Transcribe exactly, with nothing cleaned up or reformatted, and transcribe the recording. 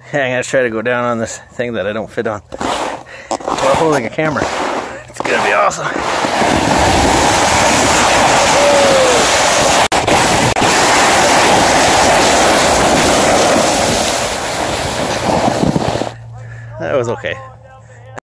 Yeah, I'm gonna try to go down on this thing that I don't fit on while holding a camera. It's gonna be awesome. That was okay.